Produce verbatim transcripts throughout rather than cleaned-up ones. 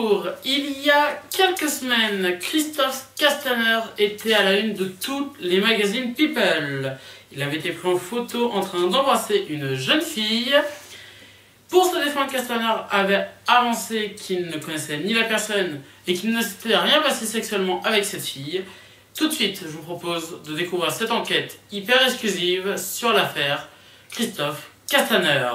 Bonjour, il y a quelques semaines, Christophe Castaner était à la une de tous les magazines People. Il avait été pris en photo en train d'embrasser une jeune fille. Pour se défendre, Castaner avait avancé qu'il ne connaissait ni la personne et qu'il ne s'était rien passé sexuellement avec cette fille. Tout de suite, je vous propose de découvrir cette enquête hyper exclusive sur l'affaire Christophe Castaner.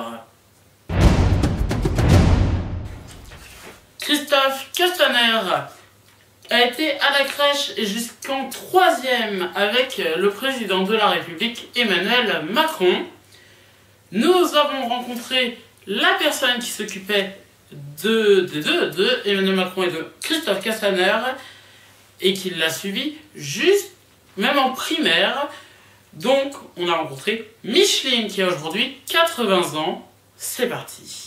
Christophe Castaner a été à la crèche jusqu'en troisième avec le président de la République Emmanuel Macron. Nous avons rencontré la personne qui s'occupait de, des deux, de Emmanuel Macron et de Christophe Castaner, et qui l'a suivi juste, même en primaire. Donc, on a rencontré Micheline qui a aujourd'hui quatre-vingts ans. C'est parti.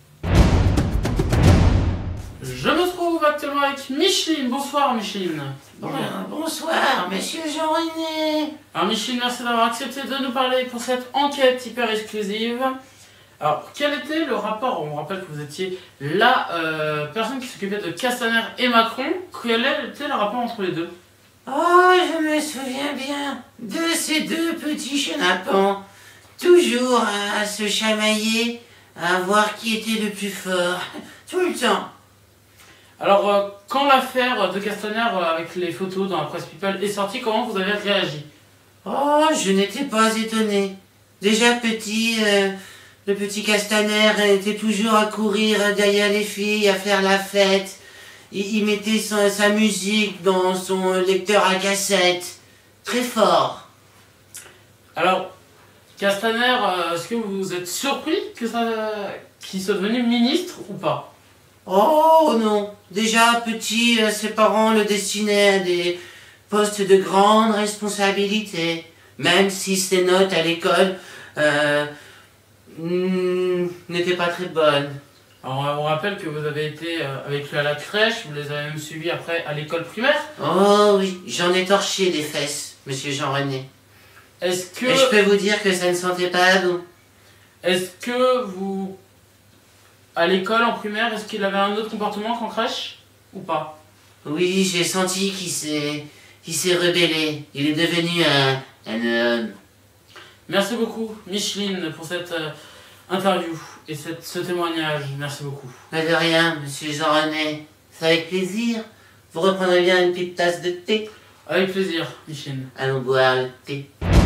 Je me trouve actuellement avec Micheline. Bonsoir Micheline. Bon, bonsoir, monsieur Jean-René. Alors Micheline, merci d'avoir accepté de nous parler pour cette enquête hyper exclusive. Alors, quel était le rapport? On rappelle que vous étiez la euh, personne qui s'occupait de Castaner et Macron. Quel était le rapport entre les deux? Oh, je me souviens bien de ces deux petits chenapans, toujours à, à se chamailler, à voir qui était le plus fort, tout le temps. Alors, euh, quand l'affaire de Castaner euh, avec les photos dans la presse People est sortie, comment vous avez réagi? Oh, je n'étais pas étonné. Déjà petit, euh, le petit Castaner était toujours à courir derrière les filles, à faire la fête. Il, il mettait sa, sa musique dans son lecteur à cassette. Très fort. Alors, Castaner, euh, est-ce que vous êtes surpris que ça, qu'il soit devenu ministre ou pas? Oh non, déjà petit, euh, ses parents le destinaient à des postes de grande responsabilité, même si ses notes à l'école euh, n'étaient pas très bonnes. Alors on rappelle que vous avez été euh, avec lui à la crèche, vous les avez même suivis après à l'école primaire. Oh oui, j'en ai torché des fesses, monsieur Jean-René. Est-ce que... Et je peux vous dire que ça ne sentait pas bon. Est-ce que vous... À l'école, en primaire, est-ce qu'il avait un autre comportement qu'en crèche ou pas? Oui, j'ai senti qu'il s'est qu'il s'est rebellé. Il est devenu un, un homme. Merci beaucoup, Micheline, pour cette euh, interview et cette, ce témoignage. Merci beaucoup. Pas de rien, monsieur Jean-René. C'est avec plaisir. Vous reprendrez bien une petite tasse de thé? Avec plaisir, Micheline. Allons boire le thé.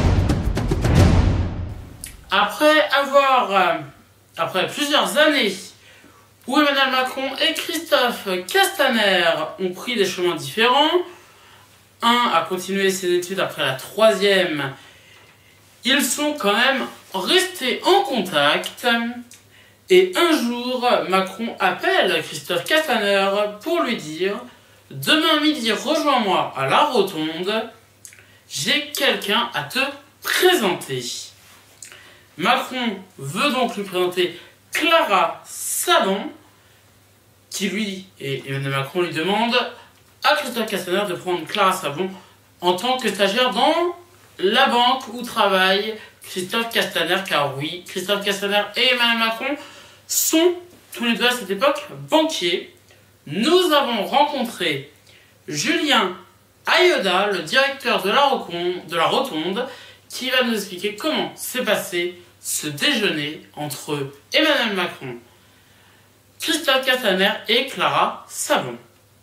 Après avoir... Euh, après plusieurs années où Emmanuel Macron et Christophe Castaner ont pris des chemins différents, un a continué ses études après la troisième, ils sont quand même restés en contact, et un jour, Macron appelle Christophe Castaner pour lui dire « Demain midi, rejoins-moi à la Rotonde, j'ai quelqu'un à te présenter ». Macron veut donc lui présenter Clara Sabon, qui lui, et Emmanuel Macron lui demande à Christophe Castaner de prendre Clara Sabon en tant que stagiaire dans la banque où travaille Christophe Castaner, car oui, Christophe Castaner et Emmanuel Macron sont tous les deux à cette époque banquiers. Nous avons rencontré Julien Ayoda, le directeur de la, de la Rotonde, qui va nous expliquer comment s'est passé ce déjeuner entre Emmanuel Macron, Christophe Castaner et Clara Sabon.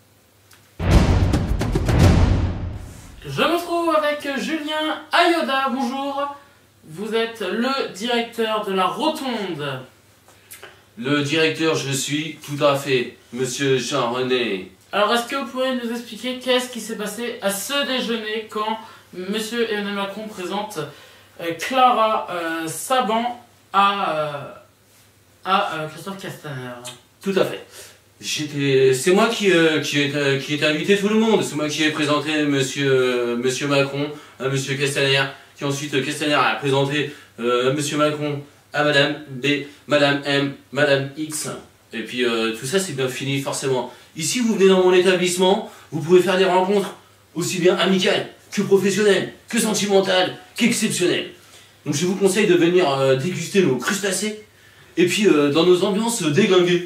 Je me trouve avec Julien Ayoda. Bonjour, vous êtes le directeur de la Rotonde. Le directeur, je suis, tout à fait, monsieur Jean-René. Alors, est-ce que vous pourriez nous expliquer qu'est-ce qui s'est passé à ce déjeuner quand monsieur Emmanuel Macron présente euh, Clara euh, Sabon à, euh, à euh, Christophe Castaner? Tout à fait. J'étais, c'est moi qui, euh, qui, ai, qui ai invité tout le monde. C'est moi qui ai présenté monsieur, euh, monsieur Macron à monsieur Castaner, qui ensuite euh, Castaner a présenté euh, monsieur Macron à madame B, madame M, madame X. Et puis euh, tout ça c'est bien fini forcément. Ici vous venez dans mon établissement, vous pouvez faire des rencontres aussi bien amicales que professionnelles, que sentimentales, qu'exceptionnelles. Donc je vous conseille de venir euh, déguster nos crustacés et puis euh, dans nos ambiances euh, déglinguées.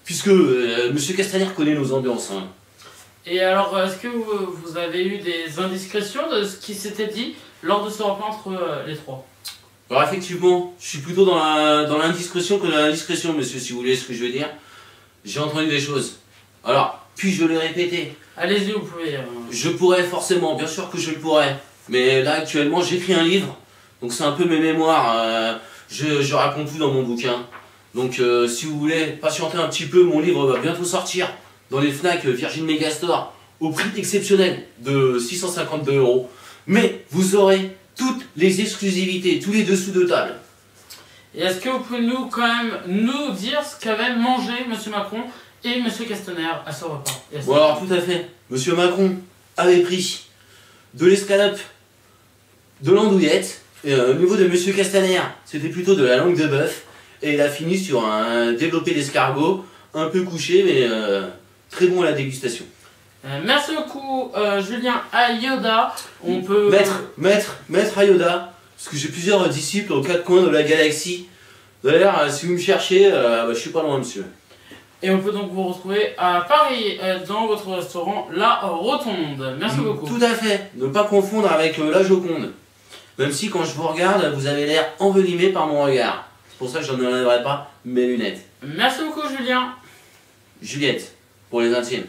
puisque euh, monsieur Castaner connaît nos ambiances. Hein. Et alors, est-ce que vous, vous avez eu des indiscrétions de ce qui s'était dit lors de ce repas entre euh, les trois? Alors effectivement, je suis plutôt dans la, dans l'indiscrétion que dans l'indiscrétion, monsieur, si vous voulez ce que je veux dire. J'ai entendu des choses. Alors, puis-je le répéter? Allez-y, vous pouvez. Euh... Je pourrais forcément, bien sûr que je le pourrais. Mais là, actuellement, j'écris un livre. Donc c'est un peu mes mémoires. Euh, je, je raconte tout dans mon bouquin. Donc euh, si vous voulez patienter un petit peu, mon livre va bientôt sortir dans les Fnac Virgin Megastore au prix exceptionnel de six cent cinquante-deux euros. Mais vous aurez toutes les exclusivités, tous les dessous de table. Et est-ce que vous pouvez nous, quand même, nous dire ce qu'avaient mangé monsieur Macron et monsieur Castaner à ce repas? Bon alors tout à fait. Monsieur Macron avait pris de l'escalope, de l'andouillette, et euh, au niveau de monsieur Castaner, c'était plutôt de la langue de bœuf, et il a fini sur un développé d'escargot, un peu couché, mais euh, très bon à la dégustation. Euh, merci beaucoup euh, Julien Ayoda. On peut... Maître, maître, maître Ayoda, parce que j'ai plusieurs disciples aux quatre coins de la galaxie. D'ailleurs, si vous me cherchez, euh, bah, je suis pas loin, monsieur. Et on peut donc vous retrouver à Paris, euh, dans votre restaurant La Rotonde. Merci mmh, beaucoup. Tout à fait. Ne pas confondre avec euh, la Joconde. Même si quand je vous regarde, vous avez l'air envenimé par mon regard. C'est pour ça que je n'enlèverai pas mes lunettes. Merci beaucoup Julien. Juliette, pour les intimes.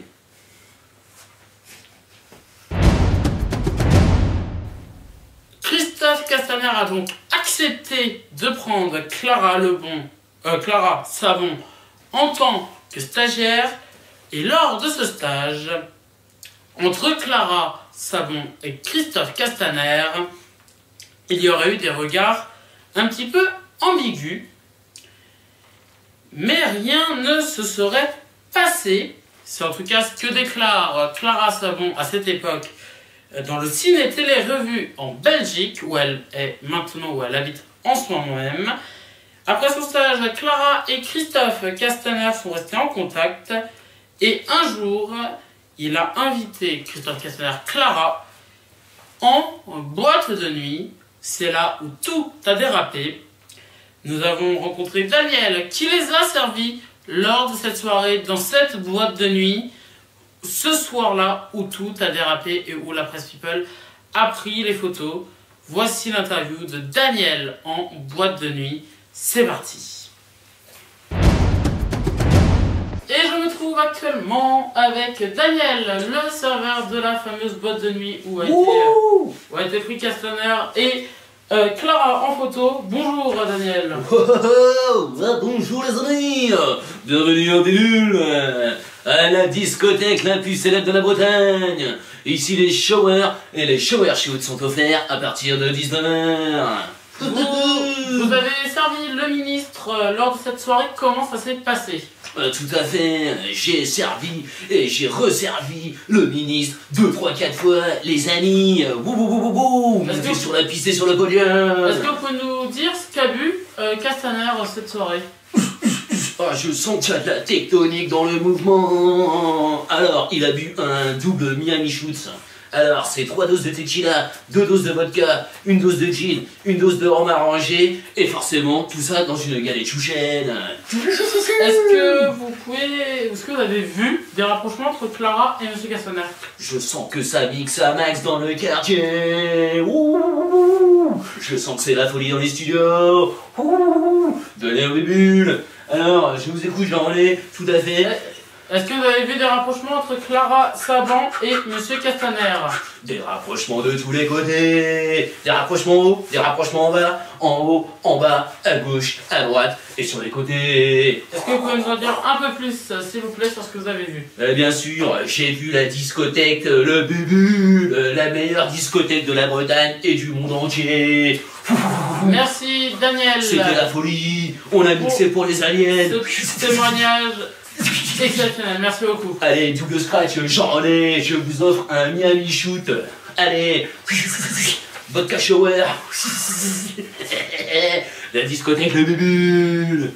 Christophe Castaner a donc accepté de prendre Clara Lebon, euh, Clara Savon en tant que stagiaire, et lors de ce stage, entre Clara Savon et Christophe Castaner, il y aurait eu des regards un petit peu ambigus, mais rien ne se serait passé. C'est en tout cas ce que déclare Clara Savon à cette époque dans le Ciné Télé Revue en Belgique, où elle est maintenant, où elle habite en ce moment même. Après son stage, Clara et Christophe Castaner sont restés en contact, et un jour, il a invité Christophe Castaner, Clara, en boîte de nuit. C'est là où tout a dérapé. Nous avons rencontré Daniel, qui les a servis lors de cette soirée, dans cette boîte de nuit. Ce soir-là où tout a dérapé et où la Presse People a pris les photos. Voici l'interview de Daniel en boîte de nuit. C'est parti. Et je me trouve actuellement avec Daniel, le serveur de la fameuse boîte de nuit où a été, euh, où a été pris Castaner et euh, Clara en photo. Bonjour Daniel. Oh, oh, oh, bonjour les amis. Bienvenue en Bénule, à la discothèque la plus célèbre de la Bretagne. Ici les showers et les shower shoots sont offerts à partir de dix-neuf heures. Vous, vous avez servi le ministre euh, lors de cette soirée, comment ça s'est passé? Euh, tout à fait, j'ai servi et j'ai resservi le ministre deux, trois, quatre fois, les amis. Wouh, wouh, wouh, wouh, on fait sur la piste et sur le podium. Est-ce que vous pouvez nous dire ce qu'a bu euh, Castaner cette soirée? Oh, je sens qu'il y a de la tectonique dans le mouvement. Alors, il a bu un double Miami Shoots. Alors, c'est trois doses de tequila, deux doses de vodka, une dose de gin, une dose de rhum arrangé, et forcément, tout ça dans une galette chouchène. Est-ce que vous pouvez... Est-ce que vous avez vu des rapprochements entre Clara et monsieur Castaner? Je sens que ça mixe à max dans le quartier. Ouh, je sens que c'est la folie dans les studios. Ouh, de l'air des bulles. Alors, je vous écoute, Jean-René, tout à fait. Est-ce que vous avez vu des rapprochements entre Clara Savon et monsieur Castaner? Des rapprochements de tous les côtés. Des rapprochements en haut, des rapprochements en bas, en haut, en bas, à gauche, à droite et sur les côtés. Est-ce que vous pouvez nous en dire un peu plus, s'il vous plaît, sur ce que vous avez vu? euh, Bien sûr, j'ai vu la discothèque, le Bubule, la meilleure discothèque de la Bretagne et du monde entier. Merci Daniel. C'était la folie. On a mixé pour les aliens. Ce témoignage exceptionnel, merci beaucoup. Allez, double scratch, Jean-René, je vous offre un Miami Shoot. Allez, vodka shower. La discothèque le Bubule.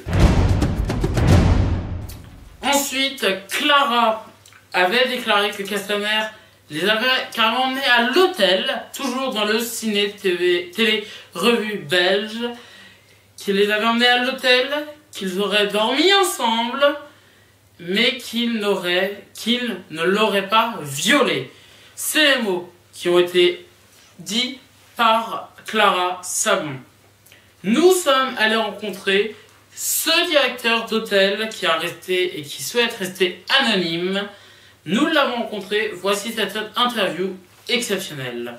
Ensuite, Clara avait déclaré que Castaner les avait carrément emmenés à l'hôtel, toujours dans le Ciné Télé, Télé Revue belge, qu'il les avait emmenés à l'hôtel, qu'ils auraient dormi ensemble. mais qu'il n'aurait, qu'il ne l'aurait pas violée. C'est les mots qui ont été dits par Clara Sabon. Nous sommes allés rencontrer ce directeur d'hôtel qui a resté et qui souhaite rester anonyme. Nous l'avons rencontré, voici cette interview exceptionnelle.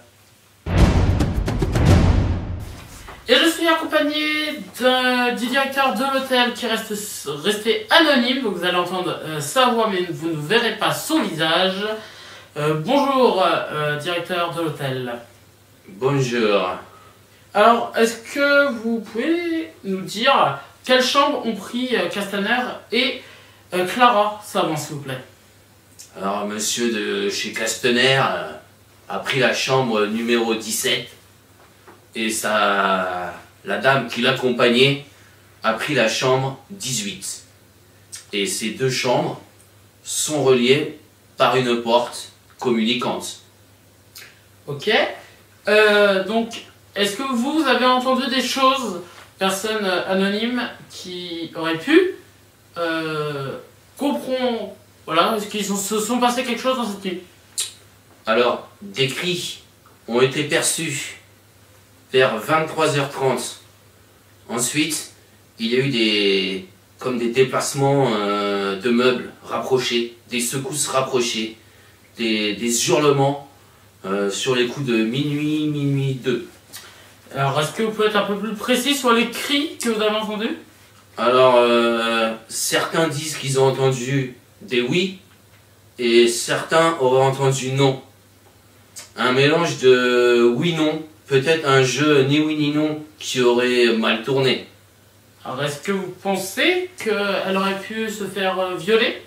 Et je suis accompagné de, du directeur de l'hôtel qui reste resté anonyme, donc vous allez entendre euh, sa voix mais vous ne verrez pas son visage. Euh, bonjour euh, directeur de l'hôtel. Bonjour. Alors, est-ce que vous pouvez nous dire quelles chambres ont pris euh, Castaner et euh, Clara Sabon, s'il vous plaît? Alors, monsieur de chez Castaner euh, a pris la chambre numéro dix-sept et sa, la dame qui l'accompagnait a pris la chambre dix-huit. Et ces deux chambres sont reliées par une porte communicante. Ok. Euh, donc, est-ce que vous avez entendu des choses, personnes anonymes, qui auraient pu euh, comprendre, voilà, est-ce qu'ils se sont passés quelque chose dans cette nuit? Alors, des cris ont été perçus vers vingt-trois heures trente. Ensuite, il y a eu des, comme des déplacements euh, de meubles rapprochés, des secousses rapprochées, des, des hurlements euh, sur les coups de minuit, minuit deux. Alors, est-ce que vous pouvez être un peu plus précis sur les cris que vous avez entendus? Alors, euh, certains disent qu'ils ont entendu des oui, et certains auraient entendu non. Un mélange de oui-non, peut-être un jeu ni oui ni non qui aurait mal tourné. Alors, est-ce que vous pensez qu'elle aurait pu se faire euh, violer?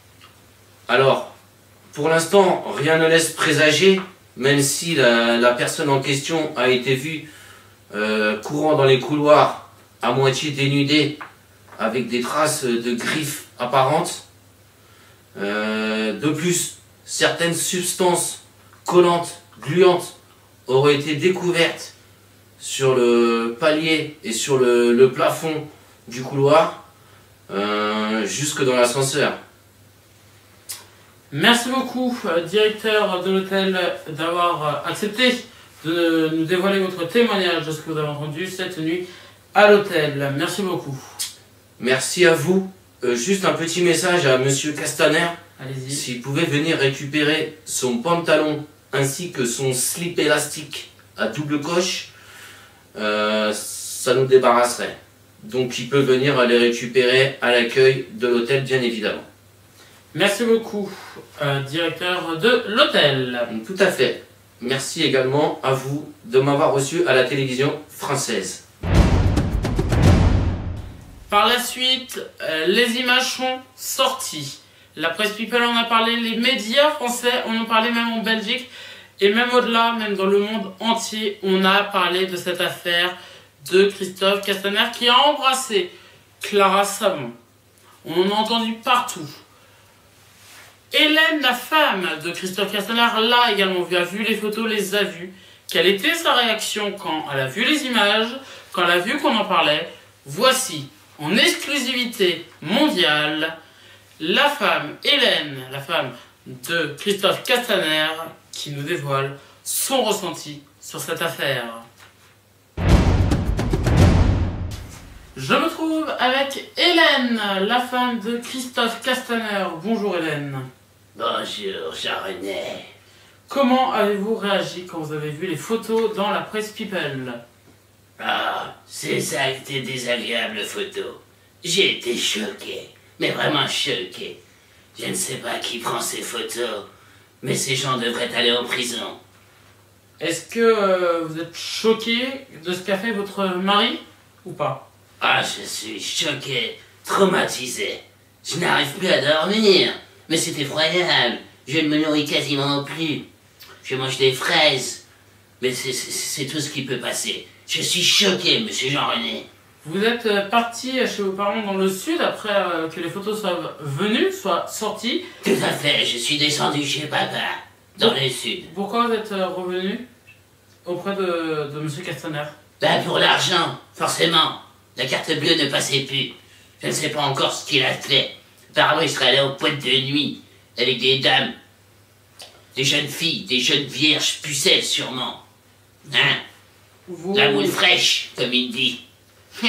Alors, pour l'instant, rien ne laisse présager, même si la, la personne en question a été vue euh, courant dans les couloirs, à moitié dénudée, avec des traces de griffes apparentes. Euh, de plus, certaines substances collantes, gluantes, auraient été découvertes sur le palier et sur le, le plafond du couloir, euh, jusque dans l'ascenseur. Merci beaucoup, euh, directeur de l'hôtel, d'avoir euh, accepté de nous dévoiler votre témoignage de ce que vous avez entendu cette nuit à l'hôtel. Merci beaucoup. Merci à vous. Euh, juste un petit message à monsieur Castaner. Allez-y. S'il pouvait venir récupérer son pantalon ainsi que son slip élastique à double coche, euh, ça nous débarrasserait. Donc il peut venir les récupérer à l'accueil de l'hôtel, bien évidemment. Merci beaucoup, euh, directeur de l'hôtel. Tout à fait. Merci également à vous de m'avoir reçu à la télévision française. Par la suite, euh, les images sont sorties. La presse People en a parlé, les médias français en ont parlé, même en Belgique. Et même au-delà, même dans le monde entier, on a parlé de cette affaire de Christophe Castaner qui a embrassé Clara Sabon. On en a entendu partout. Hélène, la femme de Christophe Castaner, l'a également vu, a vu les photos, les a vues. Quelle était sa réaction quand elle a vu les images, quand elle a vu qu'on en parlait? Voici, en exclusivité mondiale, la femme, Hélène, la femme de Christophe Castaner, qui nous dévoile son ressenti sur cette affaire. Je me trouve avec Hélène, la femme de Christophe Castaner. Bonjour Hélène. Bonjour Jean-René. Comment avez-vous réagi quand vous avez vu les photos dans la presse People? Ah, c'est ça qui était désagréable photo. J'ai été choqué, mais vraiment choqué. Je ne sais pas qui prend ces photos, mais ces gens devraient aller en prison. Est-ce que euh, vous êtes choqué de ce qu'a fait votre mari ou pas? Ah, je suis choqué, traumatisé. Je n'arrive plus à dormir, mais c'est effroyable. Je ne me nourris quasiment plus. Je mange des fraises, mais c'est tout ce qui peut passer. Je suis choqué, monsieur Jean-René. Vous êtes euh, parti chez vos parents dans le sud après euh, que les photos soient venues, soient sorties. Tout à fait, je suis descendu chez papa, dans le sud. Pourquoi vous êtes euh, revenu auprès de, de monsieur Castaner? Ben pour l'argent, forcément. La carte bleue ne passait plus. Je ne sais pas encore ce qu'il a fait. Apparemment, il serait allé en boîte de nuit, avec des dames. Des jeunes filles, des jeunes vierges pucelles, sûrement. Hein? Vous... La moule fraîche, comme il dit. Hein.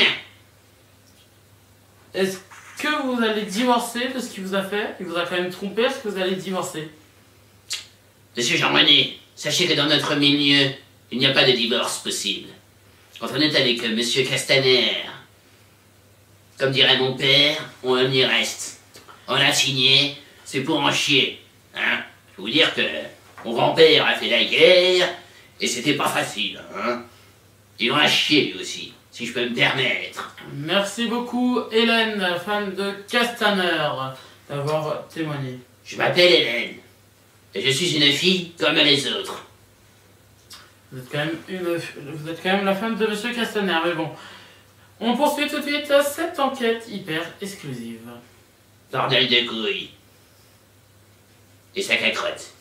Est-ce que vous allez divorcer de ce qu'il vous a fait? Il vous a quand même trompé, est-ce que vous allez divorcer? Monsieur Jean-René, sachez que dans notre milieu, il n'y a pas de divorce possible. Quand on est avec euh, Monsieur Castaner, comme dirait mon père, on y reste. On a signé, c'est pour en chier. Hein? Je vais vous dire que mon grand-père a fait la guerre, et c'était pas facile. Hein? Il en a chié lui aussi, si je peux me permettre. Merci beaucoup, Hélène, femme de Castaner, d'avoir témoigné. Je m'appelle Hélène, et je suis une fille comme les autres. Vous êtes quand même, une, vous êtes quand même la femme de Monsieur Castaner, mais bon. On poursuit tout de suite cette enquête hyper exclusive. Bordel de couilles. Et sac à crotte.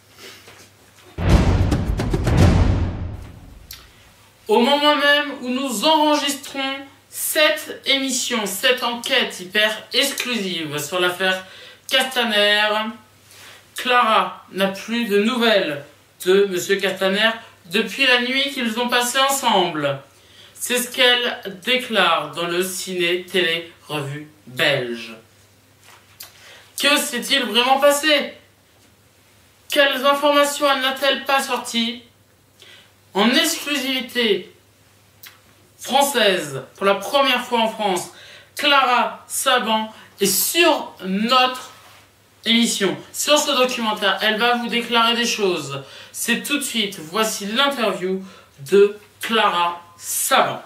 Au moment même où nous enregistrons cette émission, cette enquête hyper exclusive sur l'affaire Castaner, Clara n'a plus de nouvelles de Monsieur Castaner depuis la nuit qu'ils ont passée ensemble. C'est ce qu'elle déclare dans le ciné-télé-revue belge. Que s'est-il vraiment passé? Quelles informations elle n'a-t-elle pas sorties? En exclusivité française, pour la première fois en France, Clara Saban est sur notre émission, sur ce documentaire. Elle va vous déclarer des choses. C'est tout de suite, voici l'interview de Clara Saban.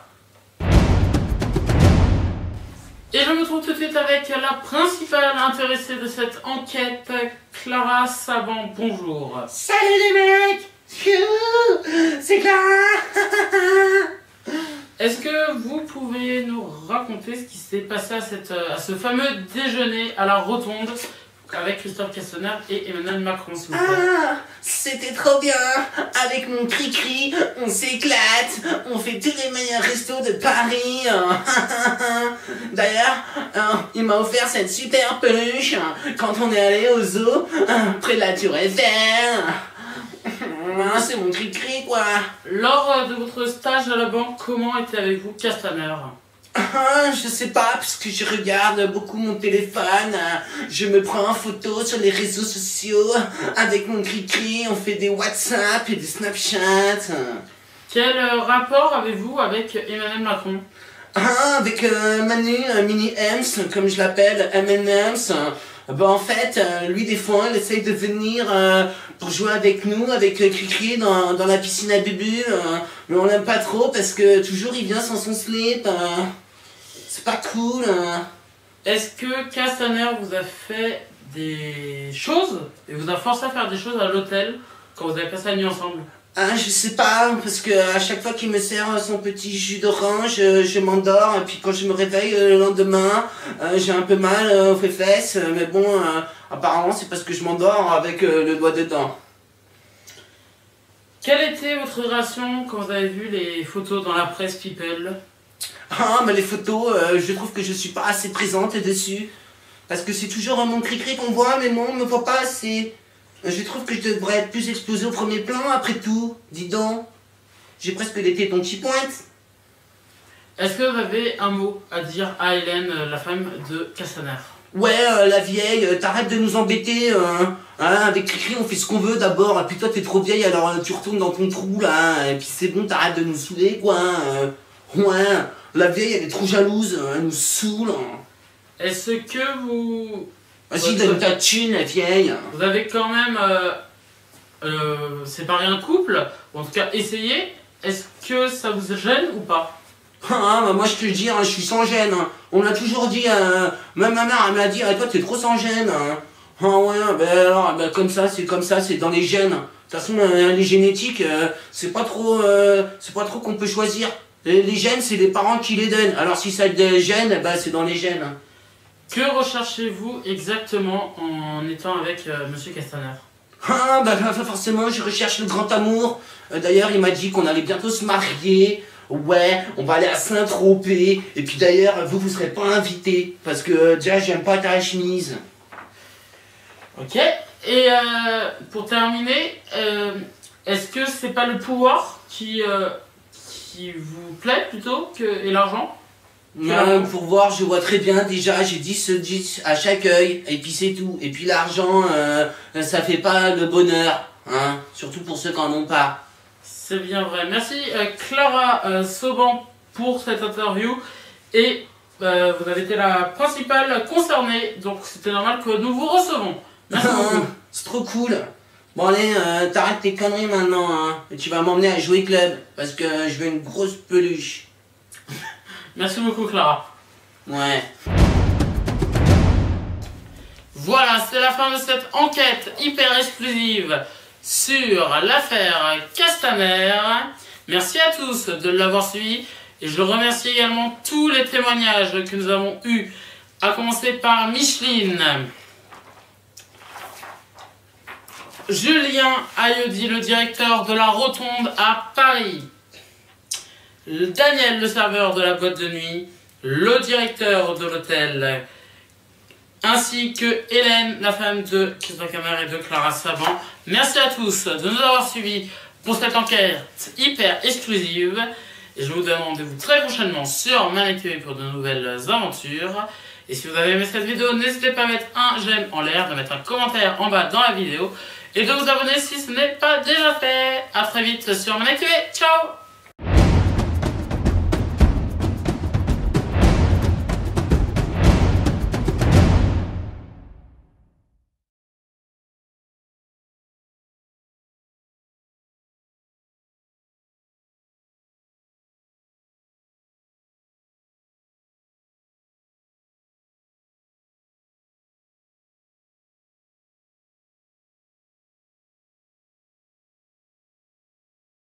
Et je me trouve tout de suite avec la principale intéressée de cette enquête, Clara Saban. Bonjour. Salut les mecs! C'est Clara! Est-ce que vous pouvez nous raconter ce qui s'est passé à, cette, à ce fameux déjeuner à la Rotonde avec Christophe Castaner et Emmanuel Macron, s'il vous plaît? Ah, c'était trop bien! Avec mon cri-cri, on s'éclate, on fait tous les meilleurs restos de Paris. D'ailleurs, il m'a offert cette super peluche quand on est allé au zoo, près de la Tour Eiffel. C'est mon cri-cri, quoi. Lors de votre stage à la banque, comment était avec vous Castaner? Ah, je sais pas, parce que je regarde beaucoup mon téléphone, je me prends en photo sur les réseaux sociaux, avec mon cri-cri, on fait des WhatsApp et des Snapchat. Quel rapport avez-vous avec Emmanuel Macron? Ah, avec euh, Manu, euh, Mini Ems, comme je l'appelle, M and M's. Bah en fait, euh, lui des fois, il essaye de venir euh, pour jouer avec nous, avec euh, Cricri dans, dans la piscine à Bubu, euh, mais on l'aime pas trop parce que toujours il vient sans son slip. Euh, c'est pas cool. Euh. Est-ce que Castaner vous a fait des choses et vous a forcé à faire des choses à l'hôtel quand vous avez passé la nuit ensemble? Ah, je sais pas, parce que à chaque fois qu'il me sert son petit jus d'orange, je, je m'endors, et puis quand je me réveille le lendemain, euh, j'ai un peu mal euh, aux fesses, mais bon, euh, apparemment c'est parce que je m'endors avec euh, le doigt dedans. Quelle était votre réaction quand vous avez vu les photos dans la presse People? Ah, mais les photos, euh, je trouve que je suis pas assez présente dessus, parce que c'est toujours mon cri-cri qu'on voit, mais moi on me voit pas assez. Je trouve que je devrais être plus exposé au premier plan, après tout. Dis donc, j'ai presque les tétons qui pointent. Est-ce que vous avez un mot à dire à Hélène, la femme de Castaner? Ouais, euh, la vieille, euh, t'arrêtes de nous embêter. Euh, hein, avec Cricri, on fait ce qu'on veut d'abord. Et puis toi, t'es trop vieille, alors euh, tu retournes dans ton trou, là. Et puis c'est bon, t'arrêtes de nous saouler, quoi. Euh, ouais, la vieille, elle est trop jalouse, elle nous saoule. Est-ce que vous... Vas-y, donne ta thune, la vieille. Vous avez quand même euh, euh, séparé un couple, ou en tout cas essayé. Est-ce que ça vous gêne ou pas? Ah, bah moi je te le dis, hein, je suis sans gêne. Hein. On l'a toujours dit, euh, même ma mère elle me l'a dit, ah, toi t'es trop sans gêne. Hein. Ah ouais, bah alors, bah, comme ça, c'est comme ça, c'est dans les gènes. De toute façon, euh, les génétiques, euh, c'est pas trop, euh, c'est pas trop qu'on peut choisir. Les, les gènes, c'est les parents qui les donnent. Alors si ça te gêne, bah c'est dans les gènes. Que recherchez-vous exactement en étant avec euh, Monsieur Castaner? Ah, bah forcément, je recherche le grand amour. Euh, D'ailleurs, il m'a dit qu'on allait bientôt se marier. Ouais, on va aller à Saint-Tropez. Et puis d'ailleurs, vous, vous serez pas invité. Parce que déjà, j'aime pas ta chemise. Ok. Et euh, pour terminer, euh, est-ce que c'est pas le pouvoir qui, euh, qui vous plaît plutôt que et l'argent? Euh, pour voir, je vois très bien déjà, j'ai dix, dix à chaque œil, et puis c'est tout. Et puis l'argent, euh, ça fait pas le bonheur, hein, surtout pour ceux qui en ont pas. C'est bien vrai. Merci euh, Clara euh, Sauban pour cette interview. Et euh, vous avez été la principale concernée, donc c'était normal que nous vous recevons. Merci beaucoup. C'est trop cool. Bon allez, euh, t'arrêtes tes conneries maintenant, hein, et tu vas m'emmener à jouer club, parce que je veux une grosse peluche. Merci beaucoup Clara. Ouais. Voilà, c'est la fin de cette enquête hyper exclusive sur l'affaire Castaner. Merci à tous de l'avoir suivi et je remercie également tous les témoignages que nous avons eus, à commencer par Micheline, Julien Ayodi, le directeur de la Rotonde à Paris, Daniel, le serveur de la boîte de nuit, le directeur de l'hôtel, ainsi que Hélène, la femme de Christophe Castaner et de Clara Sauban. Merci à tous de nous avoir suivis pour cette enquête hyper exclusive. Et je vous donne rendez-vous très prochainement sur Maniac T V pour de nouvelles aventures. Et si vous avez aimé cette vidéo, n'hésitez pas à mettre un j'aime en l'air, de mettre un commentaire en bas dans la vidéo et de vous abonner si ce n'est pas déjà fait. A très vite sur Maniac T V. Ciao!